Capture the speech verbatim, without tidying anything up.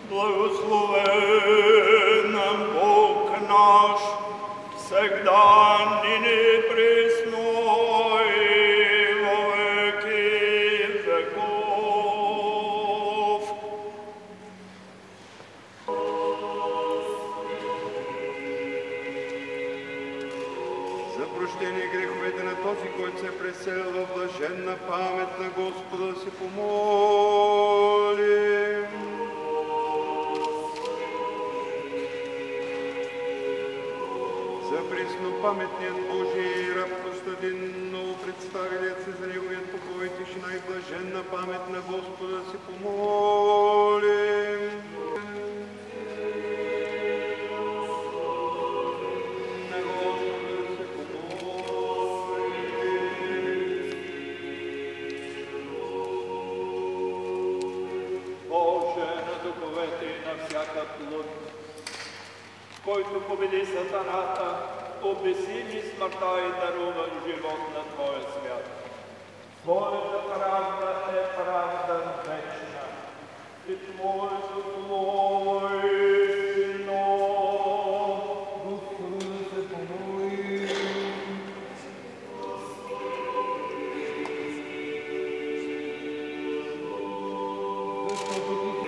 Благословен Бог наш, всегда ныне пресно и во веки веков. За прощение греховете на този, който се преселил в блаженна памет на Господа, да се помолим. За преснопаметният Божий раб Костадин, новопредставилият се за неговият покой, тишина и блаженна памет на Господа, да се помолим. Който победи сатаната, обесили смъртта и дарува живот на Твоя свят. Твоята правда е правда вечна и Твоето Слово е истина. Господи, да се помолим. Защото Ти